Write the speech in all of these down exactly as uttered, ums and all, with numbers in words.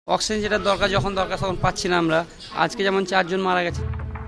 Oxygen যেটা দরকার যখন দরকার তখন পাচ্ছি না আমরা। আজকে যেমন চারজন মারা গেছে।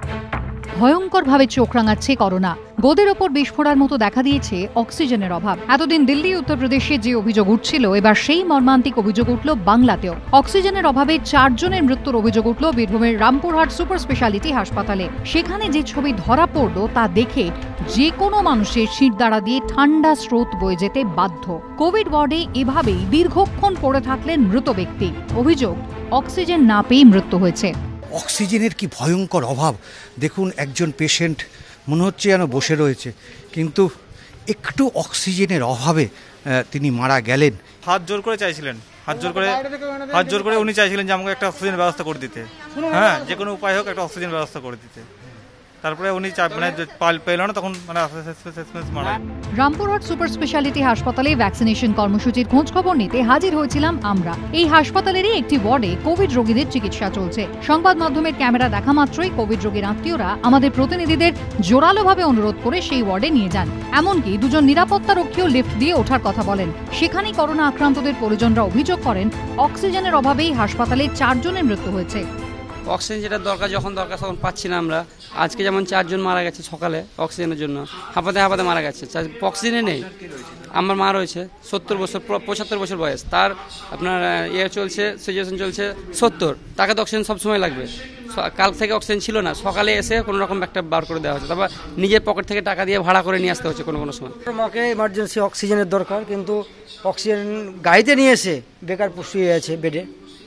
ভয়ঙ্করভাবে চোখ রাঙাচ্ছে করোনা। গোদের ওপর বিস্ফোরার মতো দেখা দিয়েছে অক্সিজেনের অভাব। এতদিন দিল্লি উত্তরপ্রদেশে যে অভিযোগ উঠছিল, এবার সেই মর্মান্তিক অভিযোগ উঠল বাংলাতেও। অক্সিজেনের অভাবে চারজনের মৃত্যুর অভিযোগ উঠল বীরভূমের রামপুরহাট সুপার স্পেশালিটি হাসপাতালে। সেখানে যে ছবি ধরা পড়ল তা দেখে যে কোনো মানুষের শিরদাঁড়া দিয়ে ঠান্ডা স্রোত বয়ে যেতে বাধ্য। কোভিড ওয়ার্ডে এভাবেই দীর্ঘক্ষণ পড়ে থাকলেন মৃত ব্যক্তি। অভিযোগ, অক্সিজেন না পেয়ে মৃত্যু হয়েছে। অক্সিজেনের কি ভয়ঙ্কর অভাব দেখুন। একজন পেশেন্ট মনে হচ্ছে যেন বসে রয়েছে, কিন্তু একটু অক্সিজেনের অভাবে তিনি মারা গেলেন। হাত জোর করে চাইছিলেন, হাত জোর করে হাত জোর করে উনি চাইছিলেন যে আমাকে একটা অক্সিজেন ব্যবস্থা করে দিতে, হ্যাঁ যে কোনো উপায় হোক একটা অক্সিজেন ব্যবস্থা করে দিতে। তারপরে উনি মানে পাল পেল না, তখন মানে মারা। রামপুরহাট সুপার স্পেশালিটি হাসপাতালে ভ্যাকসিনেশন কর্মসূচির খোঁজ খবর নিতে হাজির হয়েছিলাম আমরা। এই হাসপাতালেরই একটি ওয়ার্ডে কোভিড রোগীদের চিকিৎসা চলছে। সংবাদ মাধ্যমের ক্যামেরা দেখা মাত্রই কোভিড রোগীর আত্মীয়রা আমাদের প্রতিনিধিদের জোরালোভাবে অনুরোধ করে সেই ওয়ার্ডে নিয়ে যান। এমনকি দুজন নিরাপত্তা রক্ষীও লিফট দিয়ে ওঠার কথা বলেন। সেখানেই করোনা আক্রান্তদের পরিজনরা অভিযোগ করেন, অক্সিজেনের অভাবেই হাসপাতালে চারজনের মৃত্যু হয়েছে। অক্সিজেন যেটা দরকার যখন দরকার তখন পাচ্ছি না আমরা। আজকে যেমন চারজন মারা গেছে সকালে অক্সিজেনের জন্য, হাঁপাতে হাঁপাতে মারা গেছে। অক্সিজেনে নেই। আমার মা রয়েছে সত্তর বছর, পঁচাত্তর বছর বয়স, তার আপনার ইয়ে চলছে, সিচুয়েশন চলছে সত্তর। তাকে তো অক্সিজেন সবসময় লাগবে। কাল থেকে অক্সিজেন ছিল না, সকালে এসে কোনো রকম একটা বার করে দেওয়া হচ্ছে, তারপর নিজের পকেট থেকে টাকা দিয়ে ভাড়া করে নিয়ে আসতে হচ্ছে কোনো কোনো সময়। মাকে এমার্জেন্সি অক্সিজেনের দরকার, কিন্তু অক্সিজেন গাড়িতে নিয়ে এসে বেকার শুয়ে আছে বেডে।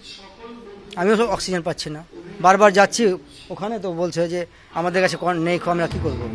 আমিও সব অক্সিজেন পাচ্ছি না, বারবার যাচ্ছি ওখানে, তো বলছে যে আমাদের কাছে নেই, আমরা কি করব।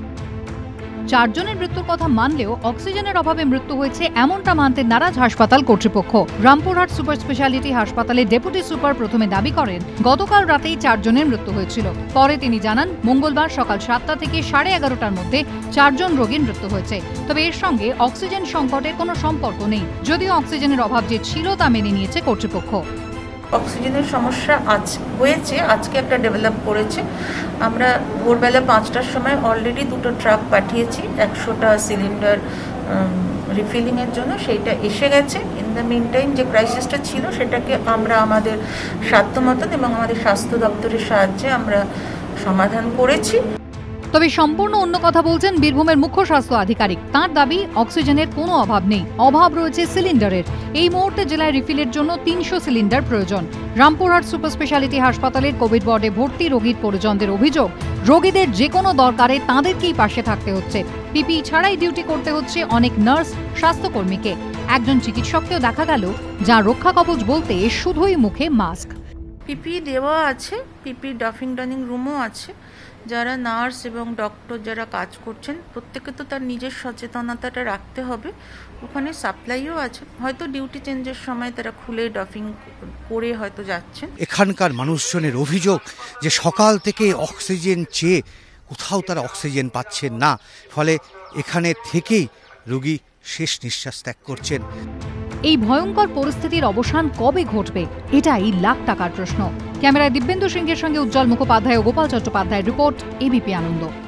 চারজনের মৃত্যুর কথা মানলেও অক্সিজেনের অভাবে মৃত্যু হয়েছে এমনটা মানতে নারাজ হাসপাতাল কর্তৃপক্ষ। রামপুরহাট সুপার স্পেশালিটি হাসপাতালে ডেপুটি সুপার প্রথমে দাবি করেন গতকাল রাতেই চারজনের মৃত্যু হয়েছিল। পরে তিনি জানান মঙ্গলবার সকাল সাতটা থেকে সাড়ে এগারোটার মধ্যে চারজন রোগীর মৃত্যু হয়েছে। তবে এর সঙ্গে অক্সিজেন সংকটের কোনো সম্পর্ক নেই, যদিও অক্সিজেনের অভাব যে ছিল তা মেনে নিয়েছে কর্তৃপক্ষ। অক্সিজেনের সমস্যা আজ হয়েছে, আজকে একটা ডেভেলপ করেছে। আমরা ভোরবেলা পাঁচটার সময় অলরেডি দুটো ট্রাক পাঠিয়েছি একশোটা সিলিন্ডার রিফিলিংয়ের জন্য, সেইটা এসে গেছে। ইন দ্য মিন টাইম যে ক্রাইসিসটা ছিল সেটাকে আমরা আমাদের সাধ্য মতন এবং আমাদের স্বাস্থ্য দপ্তরের সাহায্যে আমরা সমাধান করেছি। তবে সম্পূর্ণ অন্য কথা বলছেন বীরভূমের মুখ্য স্বাস্থ্য আধিকারিক। তার দাবি অক্সিজেনের কোনো অভাব নেই, অভাব রয়েছে সিলিন্ডারের। এই মুহূর্তে জেলায় রিফিলের জন্য তিনশো সিলিন্ডার প্রয়োজন। রামপুরহাট সুপার স্পেশালিটি হাসপাতালের কোভিড ওয়ার্ডে ভর্তি রোগীর পরিজনদের অভিযোগ, রোগীদের যে কোনো দরকারে তাঁদেরকেই পাশে থাকতে হচ্ছে। পিপি ছাড়াই ডিউটি করতে হচ্ছে অনেক নার্স, স্বাস্থ্যকর্মীকে। একজন চিকিৎসককেও দেখা গেল যার রক্ষা কবচ বলতে শুধুই মুখে মাস্ক। পিপি দেওয়া আছে, পিপি ডাফিং ডানিং রুমও আছে। যারা নার্স এবং ডক্টর যারা কাজ করছেন প্রত্যেকে তো তার নিজের সচেতনতাটা রাখতে হবে। ওখানে সাপ্লাইও আছে, হয়তো ডিউটি চেঞ্জের সময় তারা খুলে ডফিং করে হয়তো যাচ্ছেন। এখানকার মানুষজনের অভিযোগ যে সকাল থেকে অক্সিজেন চেয়ে কোথাও তারা অক্সিজেন পাচ্ছেন না, ফলে এখানে থেকেই রোগী শেষ নিঃশ্বাস ত্যাগ করছেন। এই ভয়ঙ্কর পরিস্থিতির অবসান কবে ঘটবে, এটাই লাখ টাকার প্রশ্ন। ক্যামেরায় দিব্যেন্দু সিংহের সঙ্গে উজ্জ্বল মুখোপাধ্যায় ও গোপাল চট্টোপাধ্যায়ের রিপোর্ট, এবিপি আনন্দ।